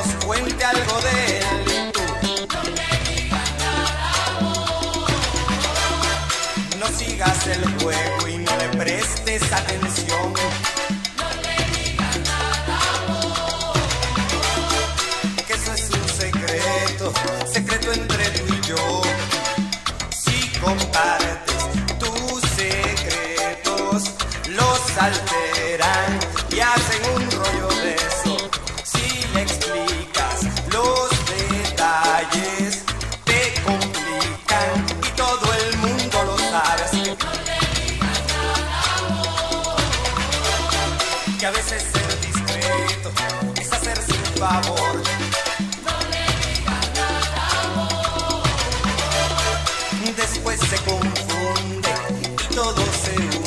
nos cuente algo de él. Y tú no le digas nada, amor. no sigas el juego y no le prestes atención. No le digas nada, amor. Que eso es un secreto, secreto entre tú y yo. Si compartes tus secretos, los alteran y hacen un rollo de eso. Si le explicas los detalles, te complican y todo el mundo lo sabe. Así No le digas nada, amor. que a veces ser discreto es hacerse un favor. No le digas nada, amor. Después se confunde y todo se